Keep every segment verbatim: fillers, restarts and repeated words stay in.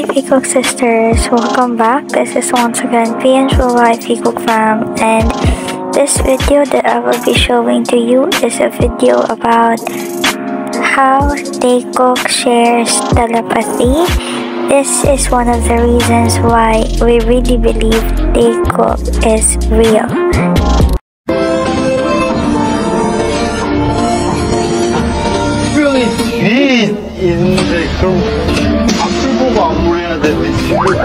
Fikok sisters, welcome back. This is once again P and Shulai Fikok fam, and this video that I will be showing to you is a video about how Taekook shares telepathy. This is one of the reasons why we really believe Taekook is real. 특별히 뒤에 있는데 그럼 앞을 보고 안무를 해야 되는데 지금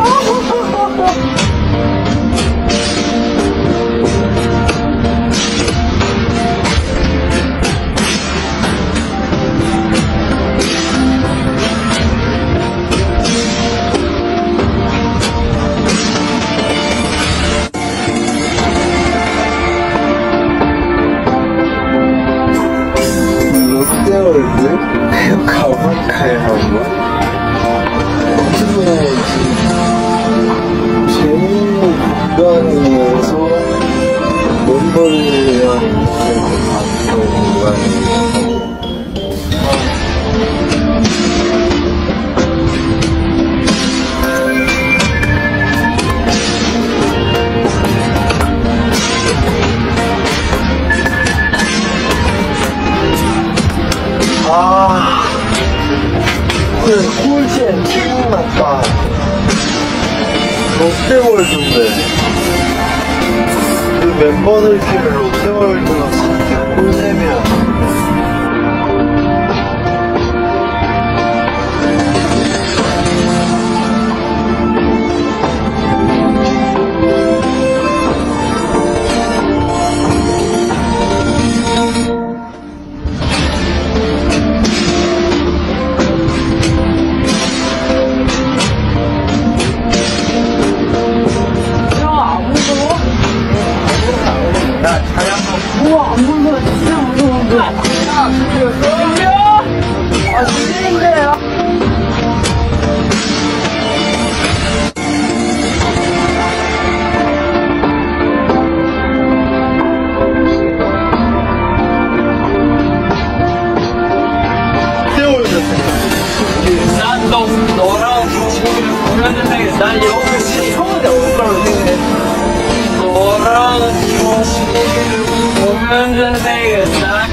롯데월드 가볼까요 한번? 어쩌면 재밌는 공간이어서 멤버들이랑 가는 공간이어서 아, 그래, 꿀잼 생각났다. 롯데월드인데. 그 멤버들끼리 롯데월드가 진짜 꿀잼이야. 우와, 안 보여. 진짜 무서운데. 아, 진짜. 아, 진짜인데요? 난 너, 너랑 친구를 보면은 되게, 난 여기 처음에 올 거라고 생각해. 너랑 친구를 보면은 되겠다.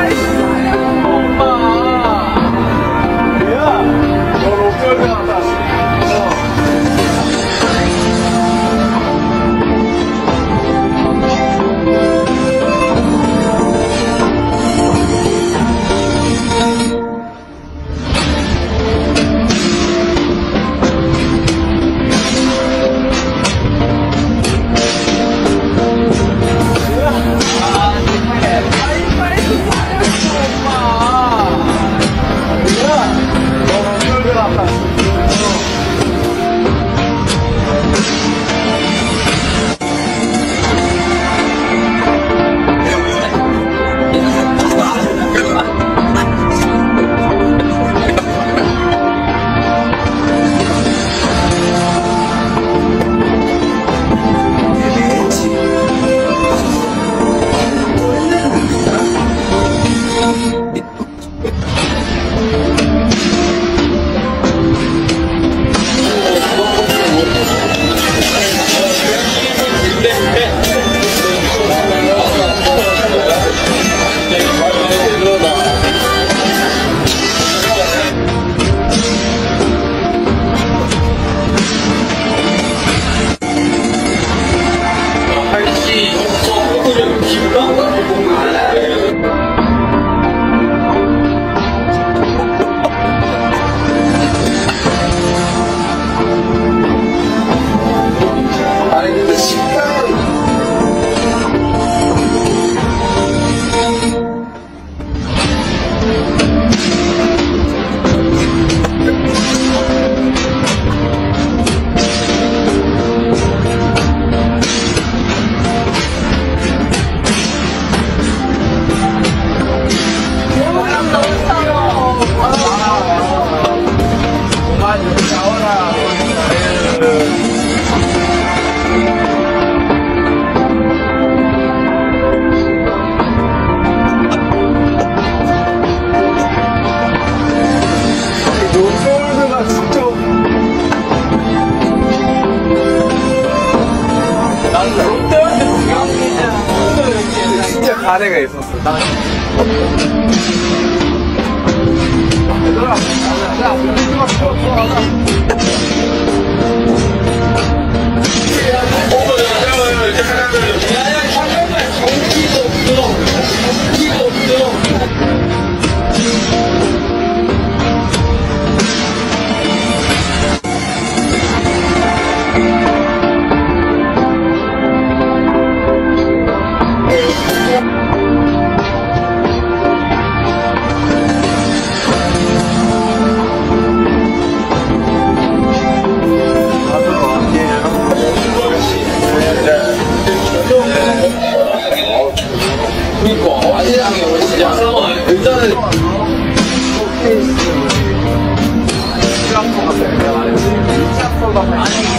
Opa! Yeah! 아내가 있었어. 나. 얘들아, 야, 우리가 쳐, 그니까 아시장에 오시지 않아? 일단은 시장소 같은 데 안에 시장소가